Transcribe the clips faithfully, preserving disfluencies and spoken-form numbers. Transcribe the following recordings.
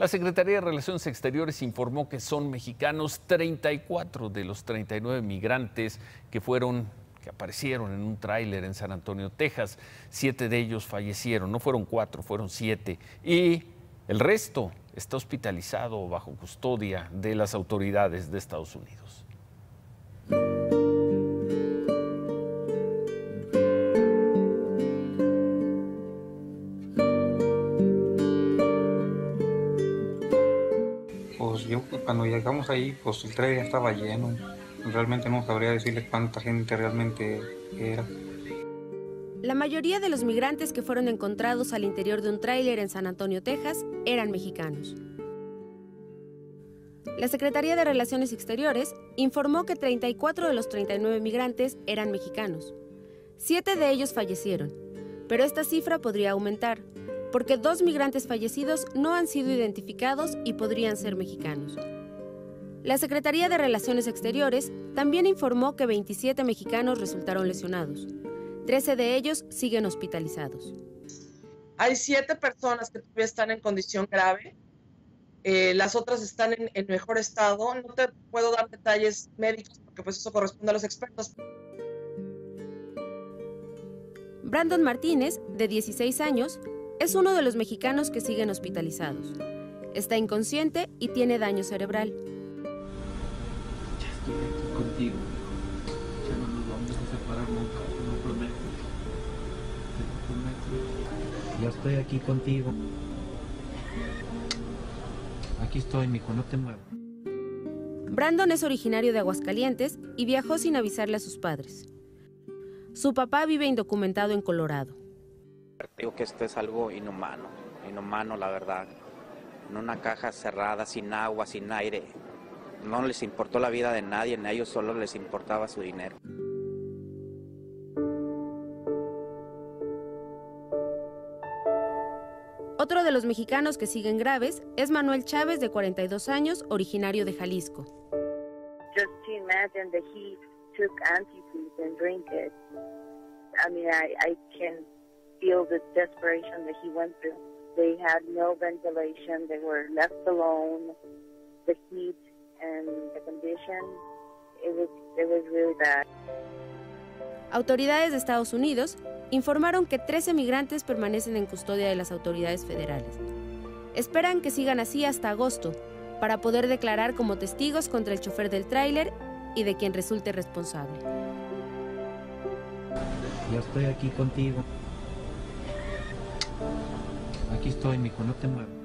La Secretaría de Relaciones Exteriores informó que son mexicanos treinta y cuatro de los treinta y nueve migrantes que fueron, que aparecieron en un tráiler en San Antonio, Texas. Siete de ellos fallecieron, no fueron cuatro, fueron siete. Y el resto está hospitalizado bajo custodia de las autoridades de Estados Unidos. Pues yo cuando llegamos ahí, pues el tren ya estaba lleno. Realmente no sabría decirle cuánta gente realmente era. La mayoría de los migrantes que fueron encontrados al interior de un tráiler en San Antonio, Texas, eran mexicanos. La Secretaría de Relaciones Exteriores informó que treinta y cuatro de los treinta y nueve migrantes eran mexicanos. Siete de ellos fallecieron, pero esta cifra podría aumentar, porque dos migrantes fallecidos no han sido identificados y podrían ser mexicanos. La Secretaría de Relaciones Exteriores también informó que veintisiete mexicanos resultaron lesionados. trece de ellos siguen hospitalizados. Hay siete personas que todavía están en condición grave. Eh, las otras están en, en mejor estado. No te puedo dar detalles médicos porque pues eso corresponde a los expertos. Brandon Martínez, de dieciséis años, es uno de los mexicanos que siguen hospitalizados. Está inconsciente y tiene daño cerebral. Ya estoy aquí contigo. Ya no nos vamos a separar nunca, te lo prometo. Te lo prometo. Ya estoy aquí contigo. Aquí estoy, mijo, no te muevas. Brandon es originario de Aguascalientes y viajó sin avisarle a sus padres. Su papá vive indocumentado en Colorado. Digo que esto es algo inhumano, inhumano la verdad. En una caja cerrada, sin agua, sin aire. No les importó la vida de nadie, a ellos solo les importaba su dinero. Otro de los mexicanos que siguen graves es Manuel Chávez, de cuarenta y dos años, originario de Jalisco. Just to imagine that he took antifreeze and drink it. I mean, I, I can feel the desperation that he went through. They had no ventilation, they were left alone. The heat and the condition, it was, it was really bad. Autoridades de Estados Unidos informaron que trece migrantes permanecen en custodia de las autoridades federales. Esperan que sigan así hasta agosto, para poder declarar como testigos contra el chofer del tráiler y de quien resulte responsable. Ya estoy aquí contigo. Aquí estoy, mijo, no te muevas.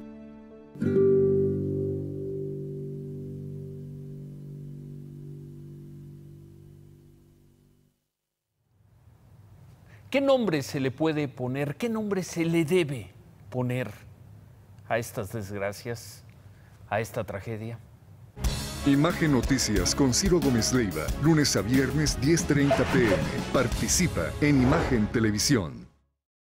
¿Qué nombre se le puede poner, qué nombre se le debe poner a estas desgracias, a esta tragedia? Imagen Noticias con Ciro Gómez Leiva, lunes a viernes diez treinta p m Participa en Imagen Televisión.